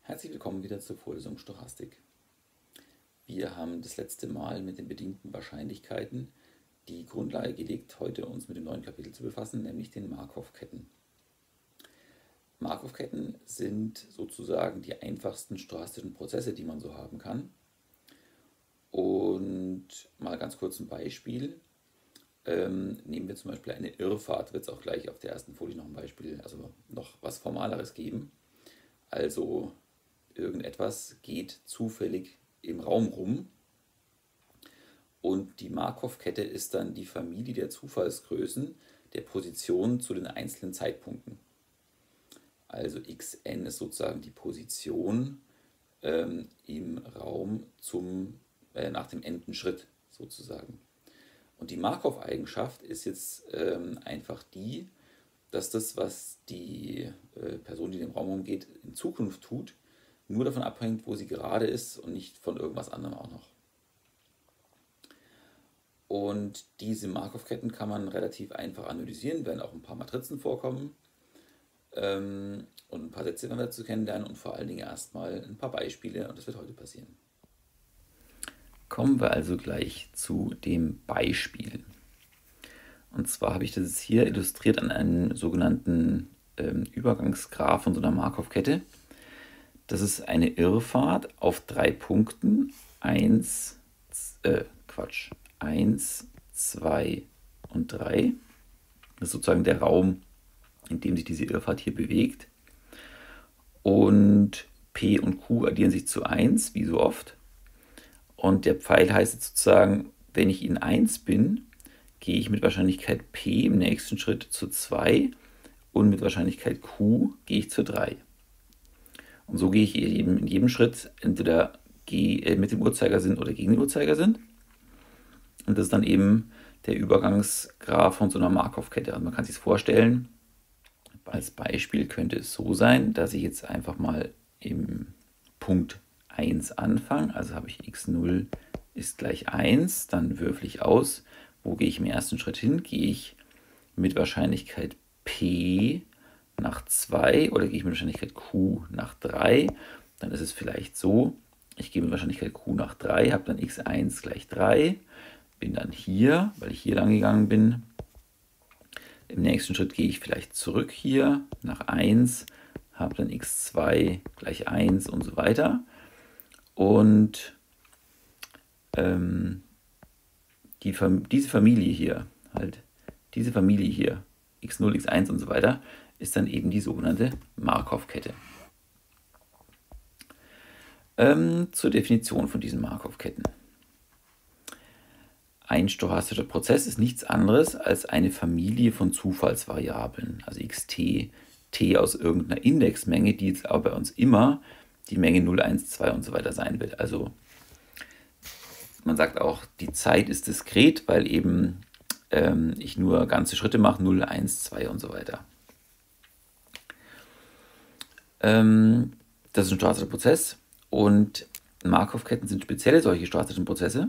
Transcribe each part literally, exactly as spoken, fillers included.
Herzlich willkommen wieder zur Vorlesung Stochastik. Wir haben das letzte Mal mit den bedingten Wahrscheinlichkeiten die Grundlage gelegt, heute uns mit dem neuen Kapitel zu befassen, nämlich den Markov-Ketten. Markov-Ketten sind sozusagen die einfachsten stochastischen Prozesse, die man so haben kann. Und mal ganz kurz ein Beispiel. Ähm, nehmen wir zum Beispiel eine Irrfahrt, wird es auch gleich auf der ersten Folie noch ein Beispiel, also noch was Formaleres geben. Also irgendetwas geht zufällig im Raum rum und die Markov-Kette ist dann die Familie der Zufallsgrößen der Position zu den einzelnen Zeitpunkten. Also xn ist sozusagen die Position ähm, im Raum zum, äh, nach dem n. Schritt sozusagen. Und die Markov-Eigenschaft ist jetzt ähm, einfach die, dass das, was die äh, Person, die im Raum umgeht, in Zukunft tut, nur davon abhängt, wo sie gerade ist und nicht von irgendwas anderem auch noch. Und diese Markov-Ketten kann man relativ einfach analysieren, werden auch ein paar Matrizen vorkommen ähm, und ein paar Sätze werden wir dazu kennenlernen und vor allen Dingen erstmal ein paar Beispiele und das wird heute passieren. Kommen wir also gleich zu dem Beispiel. Und zwar habe ich das hier illustriert an einem sogenannten ähm, Übergangsgraph von so einer Markov-Kette. Das ist eine Irrfahrt auf drei Punkten. eins, äh, Quatsch, eins, zwei und drei. Das ist sozusagen der Raum, in dem sich diese Irrfahrt hier bewegt. Und P und Q addieren sich zu eins, wie so oft. Und der Pfeil heißt jetzt sozusagen, wenn ich in eins bin, gehe ich mit Wahrscheinlichkeit P im nächsten Schritt zu zwei und mit Wahrscheinlichkeit Q gehe ich zu drei. Und so gehe ich eben in jedem Schritt entweder mit dem Uhrzeigersinn oder gegen den Uhrzeigersinn. Und das ist dann eben der Übergangsgraph von so einer Markov-Kette. Also man kann sich vorstellen, als Beispiel könnte es so sein, dass ich jetzt einfach mal im Punkt eins anfange. Also habe ich x null ist gleich eins, dann würfel ich aus. Wo gehe ich im ersten Schritt hin? Gehe ich mit Wahrscheinlichkeit P nach zwei oder gehe ich mit Wahrscheinlichkeit Q nach drei? Dann ist es vielleicht so, ich gehe mit Wahrscheinlichkeit Q nach drei, habe dann x eins gleich drei, bin dann hier, weil ich hier lang gegangen bin. Im nächsten Schritt gehe ich vielleicht zurück hier nach eins, habe dann x zwei gleich eins und so weiter. Und ähm, die, diese Familie hier, halt diese Familie hier, x null, x eins und so weiter, ist dann eben die sogenannte Markov-Kette. Ähm, zur Definition von diesen Markov-Ketten. Ein stochastischer Prozess ist nichts anderes als eine Familie von Zufallsvariablen, also xt, t aus irgendeiner Indexmenge, die jetzt aber bei uns immer die Menge null, eins, zwei und so weiter sein wird. Also man sagt auch, die Zeit ist diskret, weil eben ähm, ich nur ganze Schritte mache, null, eins, zwei und so weiter. Ähm, das ist ein stochastischer Prozess und Markov-Ketten sind spezielle solche stochastischen Prozesse.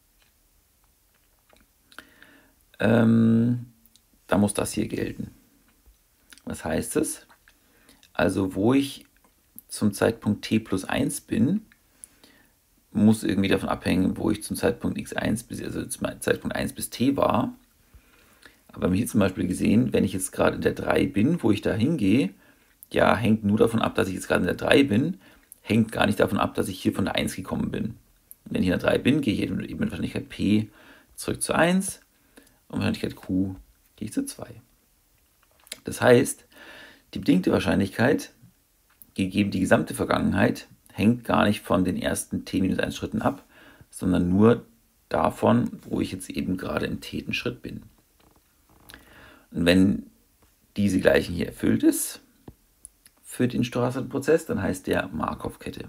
Ähm, da muss das hier gelten. Was heißt es? Also wo ich zum Zeitpunkt t plus eins bin, muss irgendwie davon abhängen, wo ich zum Zeitpunkt x eins bis, also zum Zeitpunkt eins bis t war. Aber wir haben hier zum Beispiel gesehen, wenn ich jetzt gerade in der drei bin, wo ich da hingehe, ja, hängt nur davon ab, dass ich jetzt gerade in der drei bin, hängt gar nicht davon ab, dass ich hier von der eins gekommen bin. Und wenn ich in der drei bin, gehe ich eben mit Wahrscheinlichkeit P zurück zu eins und Wahrscheinlichkeit Q gehe ich zu zwei. Das heißt, die bedingte Wahrscheinlichkeit, gegeben die gesamte Vergangenheit, hängt gar nicht von den ersten t minus eins Schritten ab, sondern nur davon, wo ich jetzt eben gerade im t. Schritt bin. Und wenn diese Gleichung hier erfüllt ist für den stochastischen Prozess, dann heißt der Markov-Kette.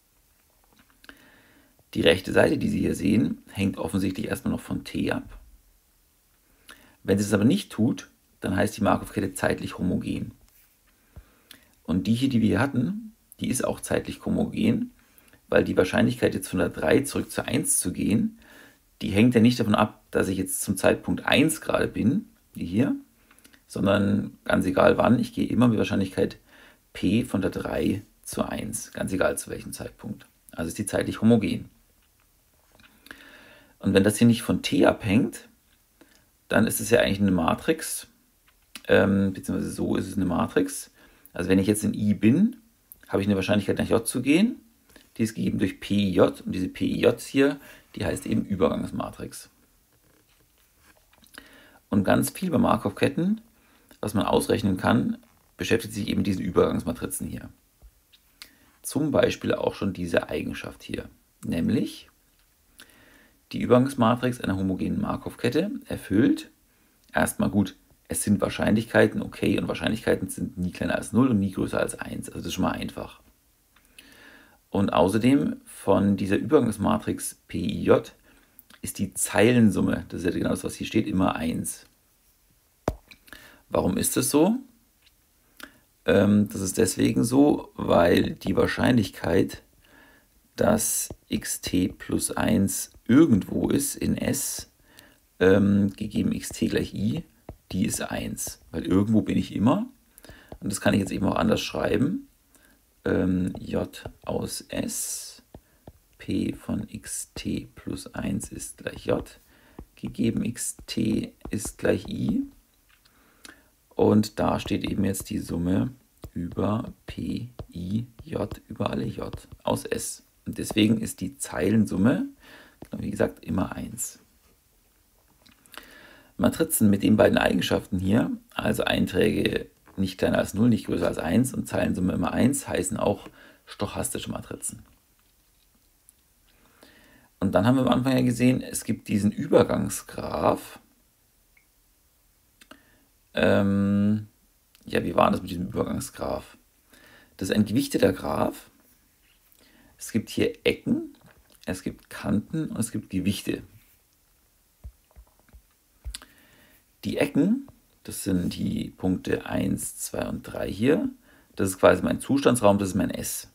Die rechte Seite, die Sie hier sehen, hängt offensichtlich erstmal noch von t ab. Wenn sie es aber nicht tut, dann heißt die Markov-Kette zeitlich homogen. Und die hier, die wir hier hatten, die ist auch zeitlich homogen, weil die Wahrscheinlichkeit jetzt von der drei zurück zur eins zu gehen, die hängt ja nicht davon ab, dass ich jetzt zum Zeitpunkt eins gerade bin, wie hier, sondern ganz egal wann, ich gehe immer mit Wahrscheinlichkeit P von der drei zu eins, ganz egal zu welchem Zeitpunkt. Also ist die zeitlich homogen. Und wenn das hier nicht von t abhängt, dann ist es ja eigentlich eine Matrix, ähm, beziehungsweise so ist es eine Matrix. Also wenn ich jetzt in I bin, habe ich eine Wahrscheinlichkeit nach J zu gehen. Die ist gegeben durch P I J und diese P I J hier, die heißt eben Übergangsmatrix. Und ganz viel bei Markov-Ketten, was man ausrechnen kann, beschäftigt sich eben mit diesen Übergangsmatrizen hier. Zum Beispiel auch schon diese Eigenschaft hier, nämlich die Übergangsmatrix einer homogenen Markov-Kette erfüllt erstmal gut, es sind Wahrscheinlichkeiten, okay, und Wahrscheinlichkeiten sind nie kleiner als null und nie größer als eins, also das ist schon mal einfach. Und außerdem von dieser Übergangsmatrix P I J ist die Zeilensumme, das ist ja genau das, was hier steht, immer eins. Warum ist das so? Ähm, das ist deswegen so, weil die Wahrscheinlichkeit, dass xt plus eins irgendwo ist in S, ähm, gegeben xt gleich i, die ist eins. Weil irgendwo bin ich immer. Und das kann ich jetzt eben auch anders schreiben. Ähm, j aus S, p von xt plus eins ist gleich j, gegeben xt ist gleich i. Und da steht eben jetzt die Summe über p i j über alle j aus S. Und deswegen ist die Zeilensumme, wie gesagt, immer eins. Matrizen mit den beiden Eigenschaften hier, also Einträge nicht kleiner als null, nicht größer als eins und Zeilensumme immer eins, heißen auch stochastische Matrizen. Und dann haben wir am Anfang ja gesehen, es gibt diesen Übergangsgraph. Ähm, ja, wie war das mit diesem Übergangsgraph? Das ist ein gewichteter Graph. Es gibt hier Ecken, es gibt Kanten und es gibt Gewichte. Die Ecken, das sind die Punkte eins, zwei und drei hier. Das ist quasi mein Zustandsraum, das ist mein S.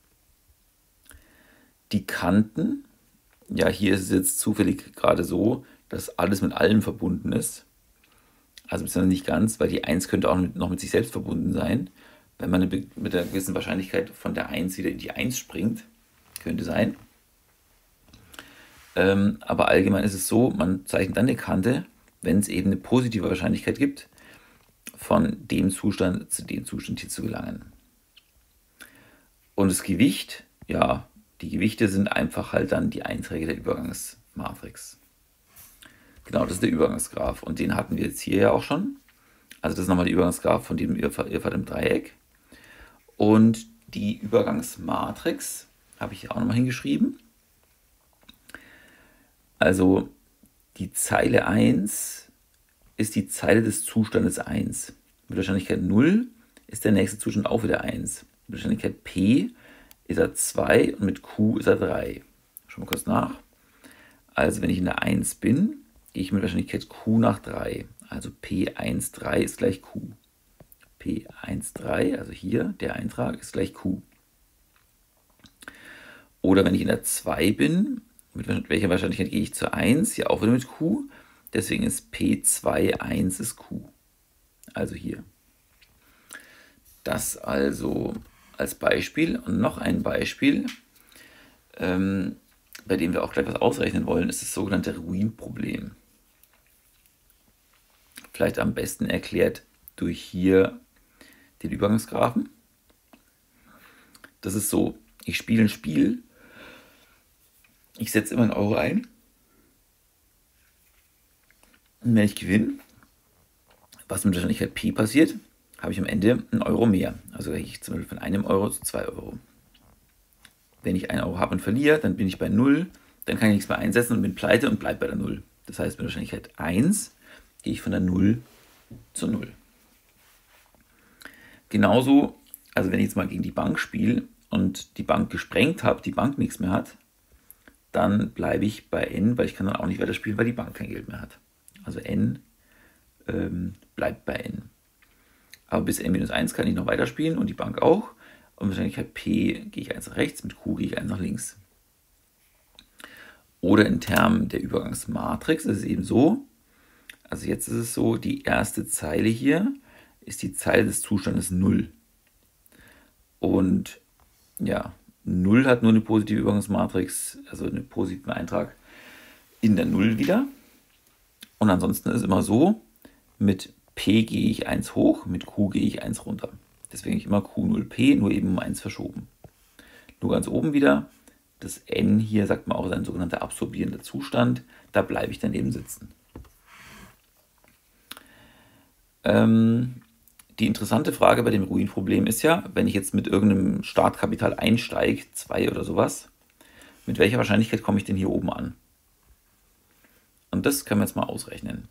Die Kanten, ja, hier ist es jetzt zufällig gerade so, dass alles mit allem verbunden ist. Also beziehungsweise nicht ganz, weil die eins könnte auch mit, noch mit sich selbst verbunden sein. Wenn man eine, mit einer gewissen Wahrscheinlichkeit von der eins wieder in die eins springt, könnte sein. Ähm, aber allgemein ist es so, man zeichnet dann eine Kante, wenn es eben eine positive Wahrscheinlichkeit gibt, von dem Zustand zu dem Zustand hier zu gelangen. Und das Gewicht, ja, die Gewichte sind einfach halt dann die Einträge der Übergangsmatrix. Genau, das ist der Übergangsgraph und den hatten wir jetzt hier ja auch schon. Also das ist nochmal der Übergangsgraph von dem Irrfahrt im Dreieck. Und die Übergangsmatrix habe ich hier auch nochmal hingeschrieben. Also die Zeile eins ist die Zeile des Zustandes eins. Mit Wahrscheinlichkeit null ist der nächste Zustand auch wieder eins. Mit Wahrscheinlichkeit p ist er zwei und mit q ist er drei. Schauen wir kurz nach. Also wenn ich in der eins bin, gehe ich mit Wahrscheinlichkeit q nach drei. Also p eins drei ist gleich q. p eins drei, also hier der Eintrag, ist gleich q. Oder wenn ich in der zwei bin, mit welcher Wahrscheinlichkeit gehe ich zur eins? Hier auch wieder mit q. Deswegen ist p zwei eins ist q. Also hier. Das also als Beispiel. Und noch ein Beispiel, ähm, bei dem wir auch gleich was ausrechnen wollen, ist das sogenannte Ruin-Problem. Vielleicht am besten erklärt durch hier den Übergangsgraphen. Das ist so, ich spiele ein Spiel, ich setze immer einen Euro ein und wenn ich gewinne, was mit Wahrscheinlichkeit P passiert, habe ich am Ende einen Euro mehr. Also gehe ich zum Beispiel von einem Euro zu zwei Euro. Wenn ich einen Euro habe und verliere, dann bin ich bei null, dann kann ich nichts mehr einsetzen und bin pleite und bleibe bei der null. Das heißt, mit Wahrscheinlichkeit eins gehe ich von der null zu null. Genauso, also wenn ich jetzt mal gegen die Bank spiele und die Bank gesprengt habe, die Bank nichts mehr hat, dann bleibe ich bei n, weil ich kann dann auch nicht weiter spielen, weil die Bank kein Geld mehr hat. Also n ähm, bleibt bei n. Aber bis n minus eins kann ich noch weiterspielen und die Bank auch. Und Wahrscheinlichkeit p gehe ich eins nach rechts, mit q gehe ich eins nach links. Oder in Termen der Übergangsmatrix ist es eben so, also jetzt ist es so, die erste Zeile hier ist die Zeile des Zustandes null. Und ja, null hat nur eine positive Übergangsmatrix, also einen positiven Eintrag in der null wieder. Und ansonsten ist es immer so, mit P gehe ich eins hoch, mit Q gehe ich eins runter. Deswegen ich immer Q null P, nur eben um eins verschoben. Nur ganz oben wieder, das N hier sagt man auch ist ein sogenannter absorbierender Zustand, da bleibe ich dann eben sitzen. Ähm, die interessante Frage bei dem Ruinproblem ist ja, wenn ich jetzt mit irgendeinem Startkapital einsteige, zwei oder sowas, mit welcher Wahrscheinlichkeit komme ich denn hier oben an? Und das können wir jetzt mal ausrechnen.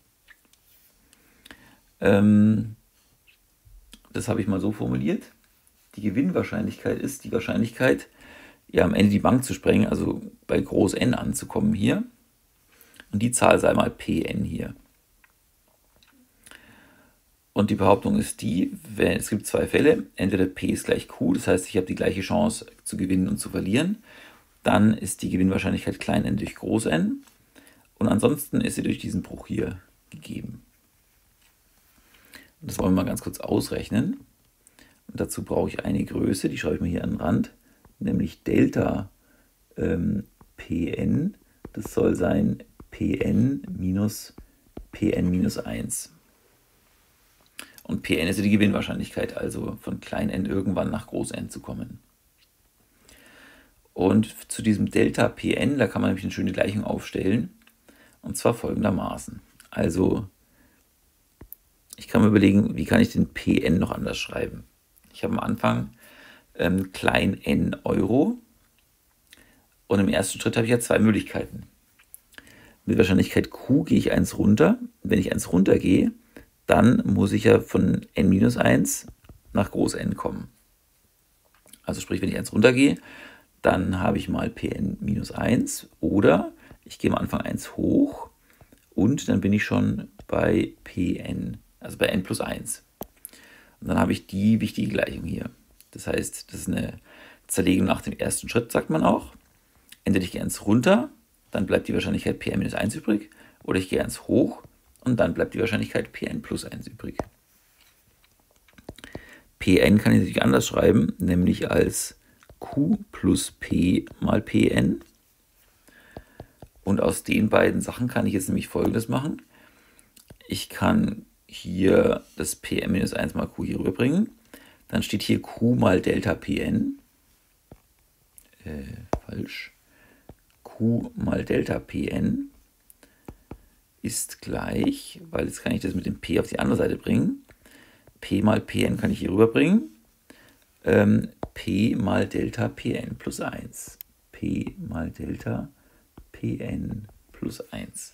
Ähm, das habe ich mal so formuliert. Die Gewinnwahrscheinlichkeit ist die Wahrscheinlichkeit, ja am Ende die Bank zu sprengen, also bei Groß N anzukommen hier. Und die Zahl sei mal Pn hier. Und die Behauptung ist die, wenn, es gibt zwei Fälle, entweder P ist gleich Q, das heißt, ich habe die gleiche Chance zu gewinnen und zu verlieren, dann ist die Gewinnwahrscheinlichkeit klein n durch Groß N und ansonsten ist sie durch diesen Bruch hier gegeben. Das wollen wir mal ganz kurz ausrechnen. Und dazu brauche ich eine Größe, die schreibe ich mir hier an den Rand, nämlich Delta ähm, Pn, das soll sein Pn minus Pn minus eins. Und Pn ist ja die Gewinnwahrscheinlichkeit, also von klein n irgendwann nach groß N zu kommen. Und zu diesem Delta Pn, da kann man nämlich eine schöne Gleichung aufstellen. Und zwar folgendermaßen. Also, ich kann mir überlegen, wie kann ich den Pn noch anders schreiben. Ich habe am Anfang ähm, klein n Euro. Und im ersten Schritt habe ich ja zwei Möglichkeiten. Mit Wahrscheinlichkeit Q gehe ich eins runter. Wenn ich eins runter gehe, dann muss ich ja von n minus eins nach groß N kommen. Also sprich, wenn ich eins runtergehe, dann habe ich mal Pn minus eins oder ich gehe am Anfang eins hoch und dann bin ich schon bei Pn, also bei n plus eins. Und dann habe ich die wichtige Gleichung hier. Das heißt, das ist eine Zerlegung nach dem ersten Schritt, sagt man auch. Entweder ich gehe eins runter, dann bleibt die Wahrscheinlichkeit Pn minus eins übrig, oder ich gehe eins hoch, und dann bleibt die Wahrscheinlichkeit Pn plus eins übrig. Pn kann ich natürlich anders schreiben, nämlich als Q plus P mal Pn. Und aus den beiden Sachen kann ich jetzt nämlich Folgendes machen. Ich kann hier das Pn minus eins mal Q hier rüberbringen. Dann steht hier Q mal Delta Pn. Äh, falsch. Q mal Delta Pn ist gleich, weil jetzt kann ich das mit dem P auf die andere Seite bringen. P mal Pn kann ich hier rüberbringen. Ähm, P mal Delta Pn plus eins. P mal Delta Pn plus eins.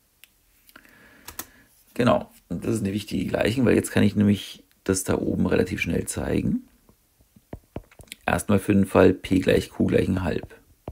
Genau, und das ist eine wichtige Gleichung, weil jetzt kann ich nämlich das da oben relativ schnell zeigen. Erstmal für den Fall P gleich Q gleich ein halb.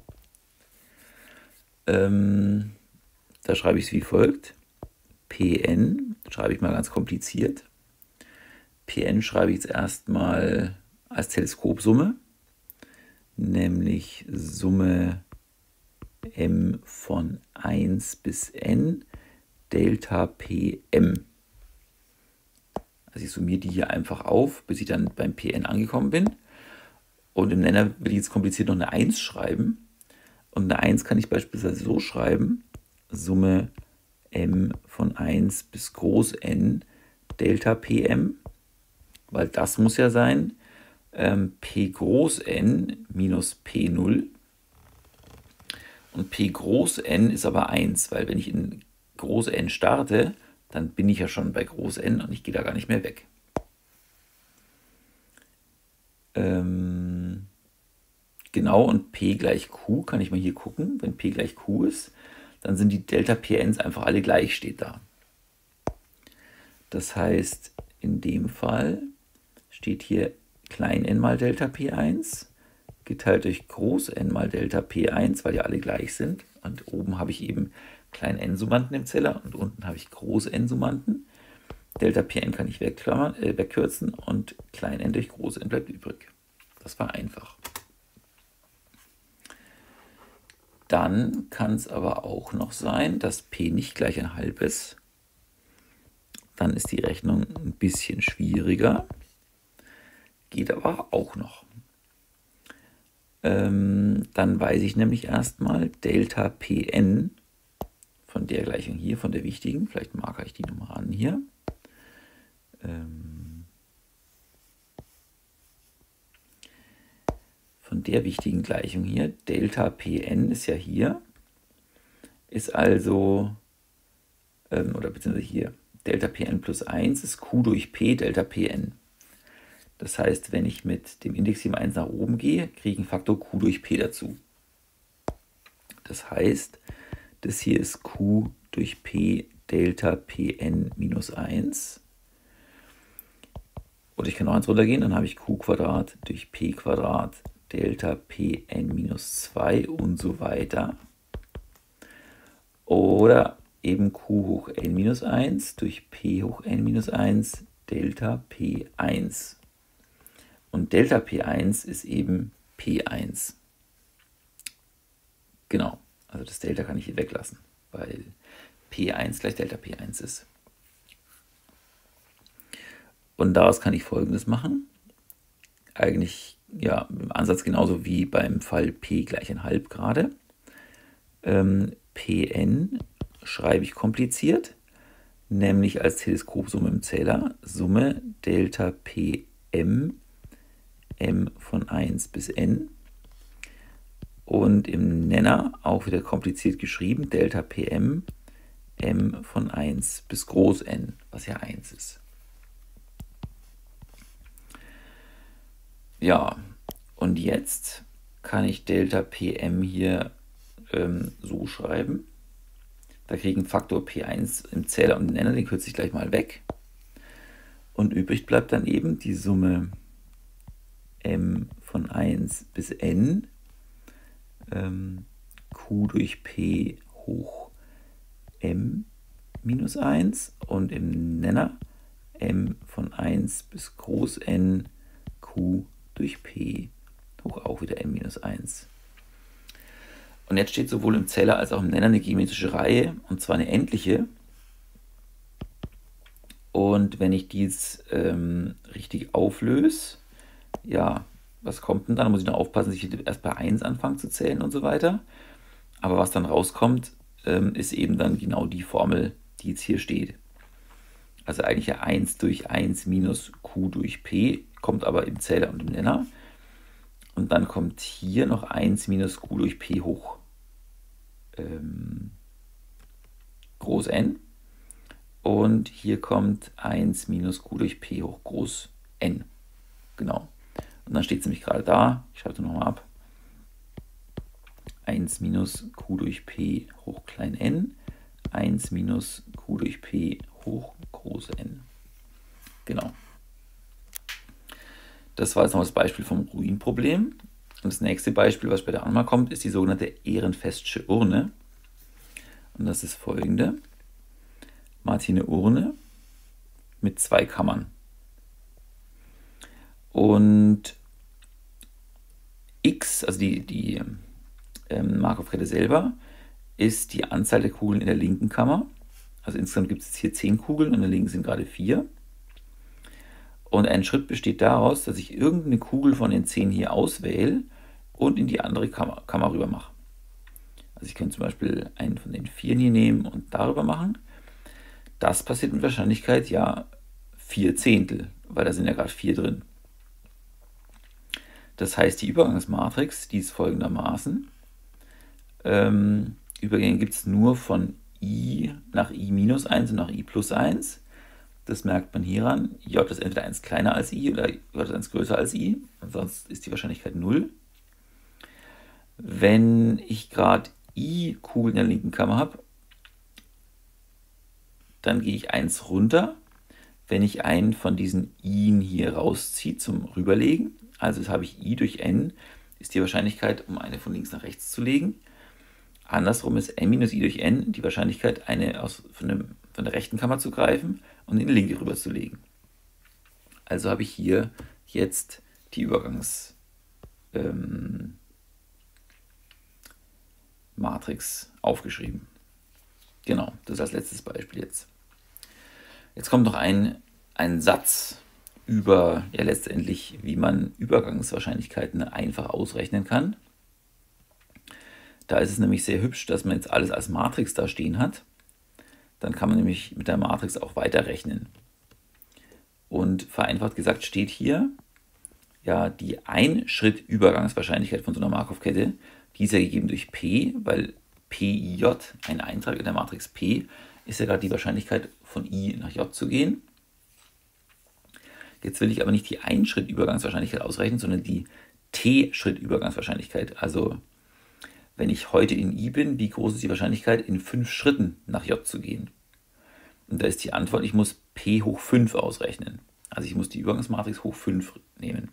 Ähm, Da schreibe ich es wie folgt. Pn schreibe ich mal ganz kompliziert. Pn schreibe ich jetzt erstmal als Teleskopsumme, nämlich Summe m von eins bis n Delta Pm. Also ich summiere die hier einfach auf, bis ich dann beim Pn angekommen bin. Und im Nenner will ich jetzt kompliziert noch eine eins schreiben. Und eine eins kann ich beispielsweise so schreiben, Summe m von eins bis groß N Delta Pm, weil das muss ja sein ähm, P groß N minus P null. Und P groß N ist aber eins, weil wenn ich in groß N starte, dann bin ich ja schon bei groß N und ich gehe da gar nicht mehr weg. Ähm, genau, und P gleich Q kann ich mal hier gucken. Wenn P gleich Q ist, dann sind die Delta Pns einfach alle gleich, steht da. Das heißt, in dem Fall steht hier klein n mal Delta P eins geteilt durch groß N mal Delta P eins, weil ja alle gleich sind. Und oben habe ich eben klein n Summanden im Zeller und unten habe ich groß n Summanden. Delta Pn kann ich wegklammern, äh, wegkürzen und klein n durch groß N bleibt übrig. Das war einfach. Dann kann es aber auch noch sein, dass P nicht gleich ein halb ist. Dann ist die Rechnung ein bisschen schwieriger. Geht aber auch noch. Ähm, dann weiß ich nämlich erstmal Delta Pn von der Gleichung hier, von der wichtigen. Vielleicht markere ich die nochmal an hier. Ähm, von der wichtigen Gleichung hier, Delta Pn ist ja hier, ist also, ähm, oder beziehungsweise hier, Delta Pn plus eins ist Q durch P Delta Pn. Das heißt, wenn ich mit dem Index hier eins nach oben gehe, kriege ich einen Faktor Q durch P dazu. Das heißt, das hier ist Q durch P Delta Pn minus eins. Oder ich kann noch eins runtergehen, dann habe ich Q Quadrat durch P Quadrat Delta Pn minus zwei und so weiter. Oder eben Q hoch n minus eins durch P hoch n minus eins Delta P eins. Und Delta P eins ist eben P eins. Genau, also das Delta kann ich hier weglassen, weil P eins gleich Delta P eins ist. Und daraus kann ich Folgendes machen. Eigentlich ja im Ansatz genauso wie beim Fall P gleich ein halb gerade. Ähm, Pn schreibe ich kompliziert, nämlich als Teleskopsumme im Zähler, Summe Delta Pm, m von eins bis n. Und im Nenner auch wieder kompliziert geschrieben, Delta Pm, m von eins bis groß n, was ja eins ist. Ja, und jetzt kann ich Delta Pm hier ähm, so schreiben. Da kriege ich einen Faktor P eins im Zähler und im Nenner, den kürze ich gleich mal weg. Und übrig bleibt dann eben die Summe m von eins bis n, ähm, Q durch P hoch m minus eins und im Nenner m von eins bis groß n Q durch P hoch auch wieder m minus eins. Und jetzt steht sowohl im Zähler als auch im Nenner eine geometrische Reihe, und zwar eine endliche. Und wenn ich dies ähm, richtig auflöse, ja, was kommt denn dann? Da muss ich noch aufpassen, dass ich erst bei eins anfange zu zählen und so weiter. Aber was dann rauskommt, ähm, ist eben dann genau die Formel, die jetzt hier steht. Also eigentlich ja eins durch eins minus Q durch P, kommt aber im Zähler und im Nenner. Und dann kommt hier noch eins minus Q durch P hoch ähm, groß n. Und hier kommt eins minus Q durch P hoch groß n. Genau. Und dann steht es nämlich gerade da. Ich schreibe es nochmal ab. eins minus Q durch P hoch klein n. eins minus Q durch P hoch groß n. Genau. Das war jetzt noch das Beispiel vom Ruinproblem. Und das nächste Beispiel, was später einmal kommt, ist die sogenannte Ehrenfestsche Urne. Und das ist folgende. Man hat hier eine Urne mit zwei Kammern. Und x, also die, die ähm, Markov-Kette selber, ist die Anzahl der Kugeln in der linken Kammer. Also insgesamt gibt es hier zehn Kugeln und in der linken sind gerade vier. Und ein Schritt besteht daraus, dass ich irgendeine Kugel von den zehn hier auswähle und in die andere Kammer, Kammer rüber mache. Also ich könnte zum Beispiel einen von den vieren hier nehmen und darüber machen. Das passiert mit Wahrscheinlichkeit ja vier Zehntel, weil da sind ja gerade vier drin. Das heißt, die Übergangsmatrix, die ist folgendermaßen. Ähm, Übergänge gibt es nur von i nach i minus eins und nach i plus eins. Das merkt man hieran. J ist entweder eins kleiner als i oder J ist eins größer als i. Ansonsten ist die Wahrscheinlichkeit null. Wenn ich gerade i Kugeln in der linken Kammer habe, dann gehe ich eins runter. Wenn ich einen von diesen i'en hier rausziehe zum Rüberlegen, also jetzt habe ich i durch n, ist die Wahrscheinlichkeit, um eine von links nach rechts zu legen. Andersrum ist n minus i durch n die Wahrscheinlichkeit, eine aus, von, dem, von der rechten Kammer zu greifen und in die linke rüber zu legen. Also habe ich hier jetzt die Übergangsmatrix ähm, aufgeschrieben. Genau, das ist als letztes Beispiel jetzt. Jetzt kommt noch ein, ein Satz über ja letztendlich, wie man Übergangswahrscheinlichkeiten einfach ausrechnen kann. Da ist es nämlich sehr hübsch, dass man jetzt alles als Matrix da stehen hat. Dann kann man nämlich mit der Matrix auch weiterrechnen. Und vereinfacht gesagt steht hier, ja, die Ein-Schritt-Übergangswahrscheinlichkeit von so einer Markov-Kette, die ist ja gegeben durch P, weil P I J, ein Eintrag in der Matrix P, ist ja gerade die Wahrscheinlichkeit von I nach J zu gehen. Jetzt will ich aber nicht die Ein-Schritt-Übergangswahrscheinlichkeit ausrechnen, sondern die T-Schritt-Übergangswahrscheinlichkeit. Also wenn ich heute in I bin, wie groß ist die Wahrscheinlichkeit, in fünf Schritten nach J zu gehen? Und da ist die Antwort, ich muss P hoch fünf ausrechnen. Also ich muss die Übergangsmatrix hoch fünf nehmen.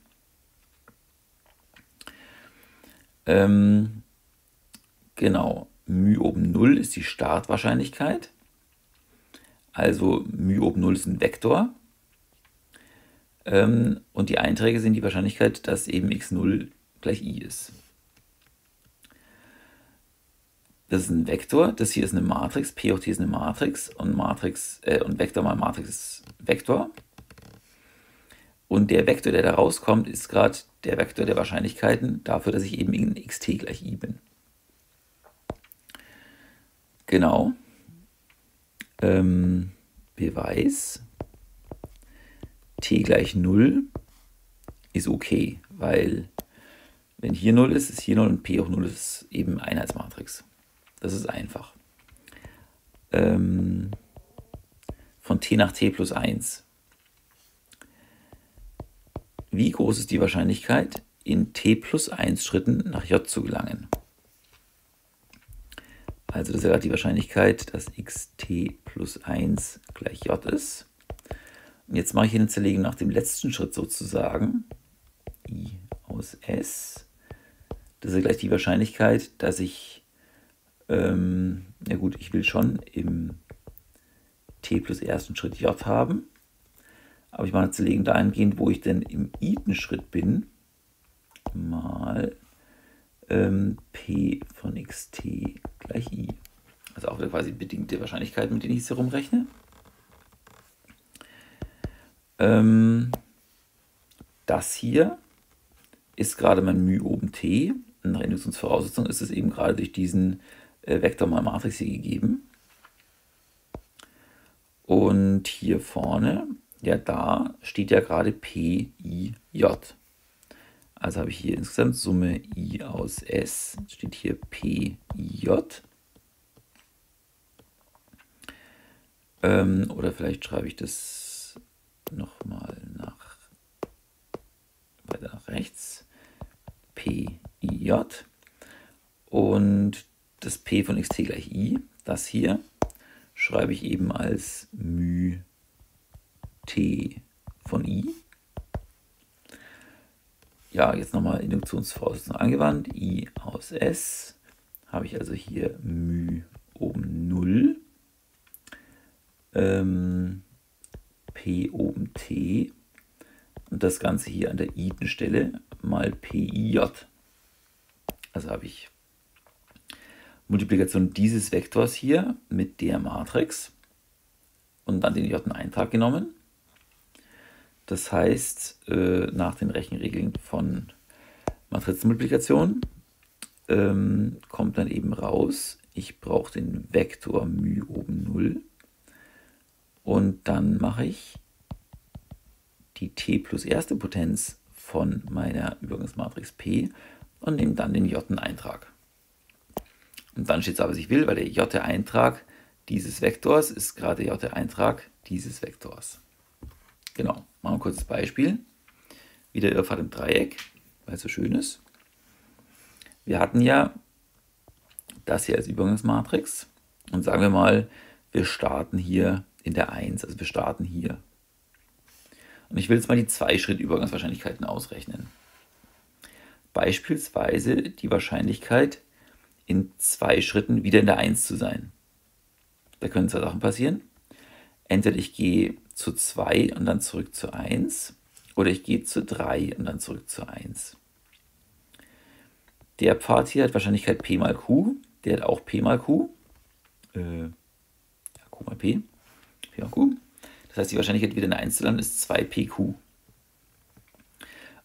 Ähm, genau, μ oben null ist die Startwahrscheinlichkeit. Also μ oben null ist ein Vektor. Ähm, und die Einträge sind die Wahrscheinlichkeit, dass eben x null gleich I ist. Das ist ein Vektor, das hier ist eine Matrix, P hoch T ist eine Matrix und, Matrix, äh, und Vektor mal Matrix ist Vektor. Und der Vektor, der da rauskommt, ist gerade der Vektor der Wahrscheinlichkeiten dafür, dass ich eben in xt gleich I bin. Genau. Ähm, Beweis. T gleich null ist okay, weil wenn hier null ist, ist hier null und P hoch null ist eben Einheitsmatrix. Das ist einfach. Ähm, von T nach T plus eins. Wie groß ist die Wahrscheinlichkeit, in T plus eins Schritten nach J zu gelangen? Also das ist ja gerade die Wahrscheinlichkeit, dass xt plus eins gleich J ist. Und jetzt mache ich eine Zerlegung nach dem letzten Schritt sozusagen. I aus S. Das ist ja gleich die Wahrscheinlichkeit, dass ich Ähm, ja gut, ich will schon im T plus ersten Schritt J haben, aber ich mache eine Zerlegung dahingehend, wo ich denn im i-ten Schritt bin, mal ähm, P von xt gleich I. Also auch wieder quasi bedingte Wahrscheinlichkeiten, mit denen ich es herumrechne. Ähm, das hier ist gerade mein μ oben T. Nach Induktionsvoraussetzung ist es eben gerade durch diesen Vektor mal Matrix hier gegeben. Und hier vorne, ja da steht ja gerade P I J. Also habe ich hier insgesamt Summe I aus S, steht hier P I J. Ähm, oder vielleicht schreibe ich das nochmal nach, weiter nach rechts. P I J. Und das P von xt gleich I, das hier, schreibe ich eben als μ T von I. Ja, jetzt nochmal Induktionsvoraussetzung angewandt. I aus S habe ich also hier μ oben null. Ähm, P oben T. Und das Ganze hier an der i-ten Stelle mal P I J. Also habe ich Multiplikation dieses Vektors hier mit der Matrix und dann den j-ten Eintrag genommen. Das heißt, äh, nach den Rechenregeln von Matrizenmultiplikation ähm, kommt dann eben raus, ich brauche den Vektor μ oben null und dann mache ich die t plus erste Potenz von meiner Übergangsmatrix P und nehme dann den j-ten Eintrag. Und dann steht es aber, was ich will, weil der j-te Eintrag dieses Vektors ist gerade der j-te Eintrag dieses Vektors. Genau, machen wir ein kurzes Beispiel. Wieder Irrfahrt im Dreieck, weil es so schön ist. Wir hatten ja das hier als Übergangsmatrix und sagen wir mal, wir starten hier in der eins, also wir starten hier. Und ich will jetzt mal die Zwei-Schritt-Übergangswahrscheinlichkeiten ausrechnen. Beispielsweise die Wahrscheinlichkeit, in zwei Schritten wieder in der eins zu sein. Da können zwei Sachen passieren. Entweder ich gehe zu zwei und dann zurück zu eins oder ich gehe zu drei und dann zurück zu eins. Der Pfad hier hat Wahrscheinlichkeit P mal Q, der hat auch P mal Q. Äh, ja, Q mal P. P mal Q. Das heißt, die Wahrscheinlichkeit wieder in der eins zu landen ist zwei P Q.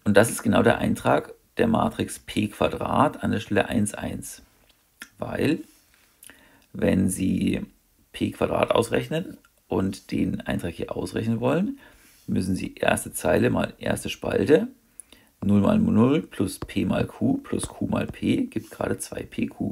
Und das ist genau der Eintrag der Matrix P Quadrat an der Stelle eins, eins. Weil, wenn Sie P Quadrat ausrechnen und den Eintrag hier ausrechnen wollen, müssen Sie erste Zeile mal erste Spalte, null mal null plus P mal Q plus Q mal P gibt gerade zwei P Q.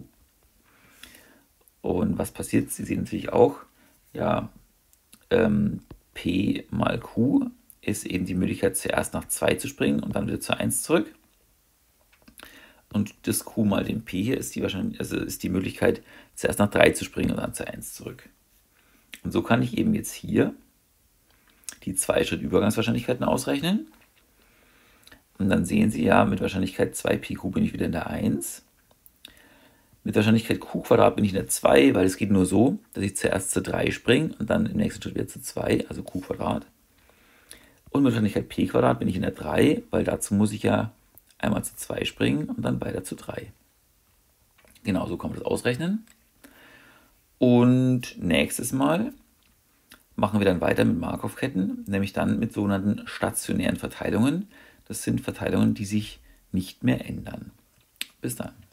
Und was passiert? Sie sehen natürlich auch, ja, ähm, P mal Q ist eben die Möglichkeit, zuerst nach zwei zu springen und dann wieder zu eins zurück. Und das Q mal den P hier ist die, wahrscheinlich, also ist die Möglichkeit, zuerst nach drei zu springen und dann zu eins zurück. Und so kann ich eben jetzt hier die Zwei-Schritt-Übergangswahrscheinlichkeiten ausrechnen. Und dann sehen Sie ja, mit Wahrscheinlichkeit zwei P Q bin ich wieder in der eins. Mit Wahrscheinlichkeit Q Quadrat bin ich in der zwei, weil es geht nur so, dass ich zuerst zu drei springe und dann im nächsten Schritt wieder zu zwei, also Q Quadrat. Und mit Wahrscheinlichkeit P Quadrat bin ich in der drei, weil dazu muss ich ja einmal zu zwei springen und dann weiter zu drei. Genau, so kann man das ausrechnen. Und nächstes Mal machen wir dann weiter mit Markov-Ketten, nämlich dann mit sogenannten stationären Verteilungen. Das sind Verteilungen, die sich nicht mehr ändern. Bis dann.